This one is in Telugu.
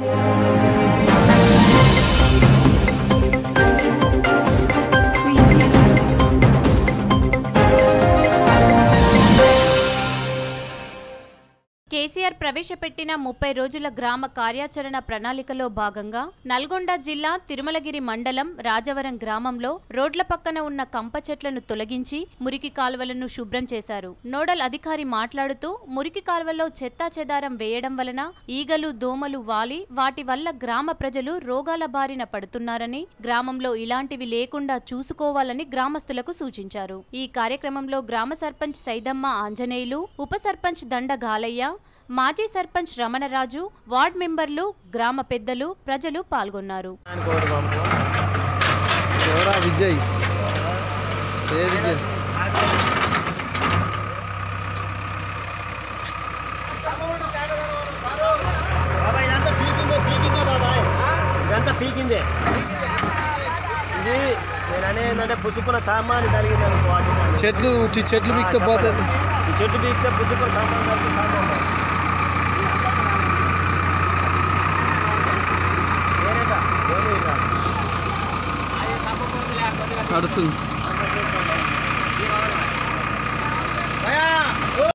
కేసీఆర్ ప్రవేశపెట్టిన 30 రోజుల గ్రామ కార్యాచరణ ప్రణాళికలో భాగంగా నల్గొండ జిల్లా తిరుమలగిరి మండలం రాజవరం గ్రామంలో రోడ్ల పక్కన ఉన్న కంప చెట్లను తొలగించి మురికి కాల్వలను శుభ్రం చేశారు. నోడల్ అధికారి మాట్లాడుతూ మురికి కాల్వలో చెత్తాచెదారం వేయడం వలన ఈగలు దోమలు వాలి వాటి వల్ల గ్రామ ప్రజలు రోగాల బారిన పడుతున్నారని, గ్రామంలో ఇలాంటివి లేకుండా చూసుకోవాలని గ్రామస్తులకు సూచించారు. ఈ కార్యక్రమంలో గ్రామ సర్పంచ్ సైదమ్మ ఆంజనేయులు, ఉప సర్పంచ్ దండ గాలయ్య, మాజీ సర్పంచ్ రమణరాజు, వార్డ్ మెంబర్లు, గ్రామ పెద్దలు, ప్రజలు పాల్గొన్నారు. చెట్లు బీక్తే పోతుంది. చెట్లు బీక్తే పుచ్చుకున్న సామాన్ నడుస్తుంది.